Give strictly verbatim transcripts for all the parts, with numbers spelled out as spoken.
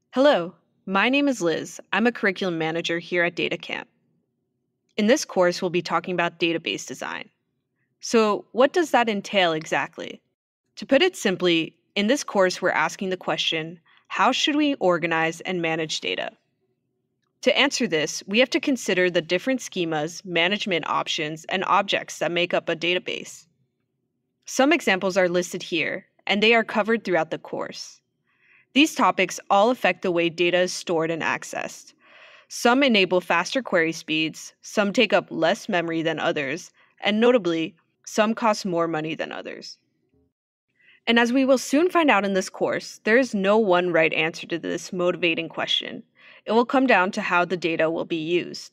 Hello, my name is Liz. I'm a curriculum manager here at DataCamp. In this course, we'll be talking about database design. So, what does that entail exactly? To put it simply, in this course, we're asking the question, how should we organize and manage data? To answer this, we have to consider the different schemas, management options, and objects that make up a database. Some examples are listed here, and they are covered throughout the course. These topics all affect the way data is stored and accessed. Some enable faster query speeds, some take up less memory than others, and notably, some cost more money than others. And as we will soon find out in this course, there is no one right answer to this motivating question. It will come down to how the data will be used.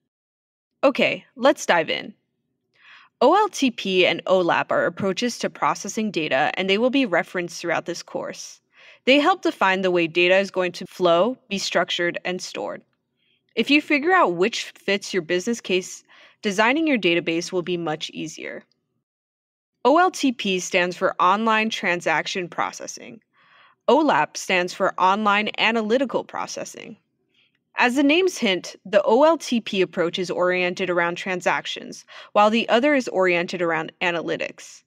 Okay, let's dive in. O L T P and O L A P are approaches to processing data, and they will be referenced throughout this course. They help define the way data is going to flow, be structured, and stored. If you figure out which fits your business case, designing your database will be much easier. O L T P stands for Online Transaction Processing. O L A P stands for Online Analytical Processing. As the names hint, the O L T P approach is oriented around transactions, while the other is oriented around analytics.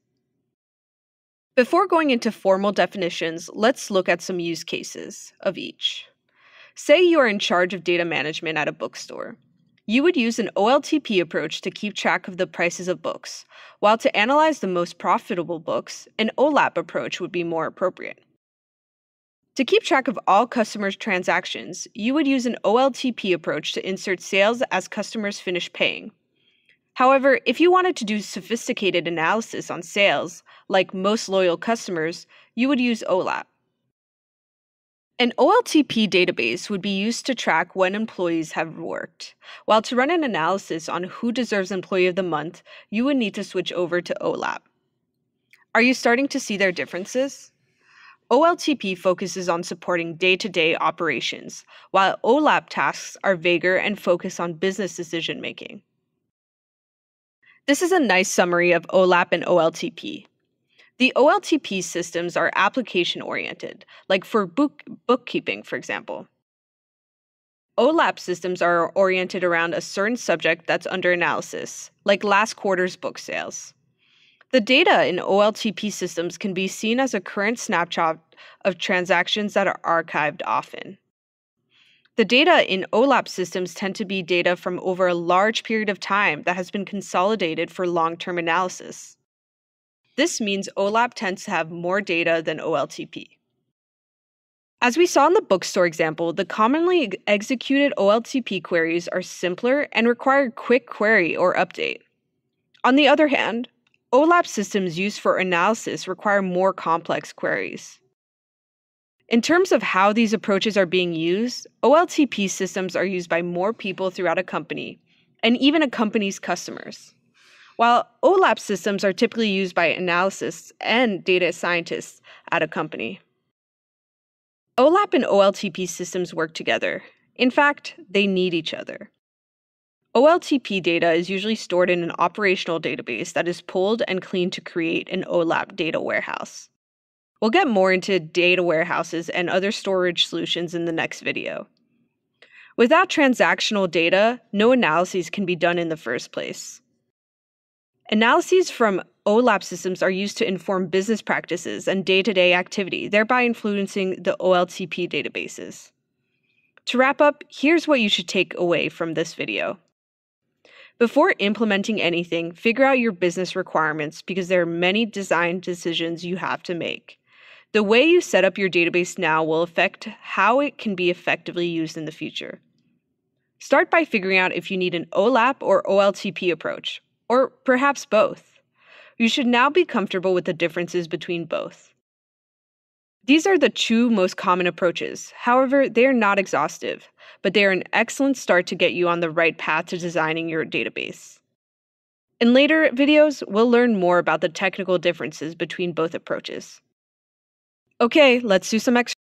Before going into formal definitions, let's look at some use cases of each. Say you are in charge of data management at a bookstore. You would use an O L T P approach to keep track of the prices of books, while to analyze the most profitable books, an O L A P approach would be more appropriate. To keep track of all customers' transactions, you would use an O L T P approach to insert sales as customers finish paying. However, if you wanted to do sophisticated analysis on sales, like most loyal customers, you would use O L A P. An O L T P database would be used to track when employees have worked, while to run an analysis on who deserves Employee of the Month, you would need to switch over to O L A P. Are you starting to see their differences? O L T P focuses on supporting day-to-day operations, while O L A P tasks are vaguer and focus on business decision-making. This is a nice summary of O L A P and O L T P. The O L T P systems are application-oriented, like for book bookkeeping, for example. O L A P systems are oriented around a certain subject that's under analysis, like last quarter's book sales. The data in O L T P systems can be seen as a current snapshot of transactions that are archived often. The data in O L A P systems tend to be data from over a large period of time that has been consolidated for long-term analysis. This means O L A P tends to have more data than O L T P. As we saw in the bookstore example, the commonly executed O L T P queries are simpler and require quick query or update. On the other hand, O L A P systems used for analysis require more complex queries. In terms of how these approaches are being used, O L T P systems are used by more people throughout a company, and even a company's customers, while O L A P systems are typically used by analysts and data scientists at a company. O L A P and O L T P systems work together. In fact, they need each other. O L T P data is usually stored in an operational database that is pulled and cleaned to create an O L A P data warehouse. We'll get more into data warehouses and other storage solutions in the next video. Without transactional data, no analyses can be done in the first place. Analyses from O L A P systems are used to inform business practices and day-to-day activity, thereby influencing the O L T P databases. To wrap up, here's what you should take away from this video. Before implementing anything, figure out your business requirements because there are many design decisions you have to make. The way you set up your database now will affect how it can be effectively used in the future. Start by figuring out if you need an O L A P or O L T P approach, or perhaps both. You should now be comfortable with the differences between both. These are the two most common approaches. However, they are not exhaustive, but they are an excellent start to get you on the right path to designing your database. In later videos, we'll learn more about the technical differences between both approaches. Okay, let's do some exercise.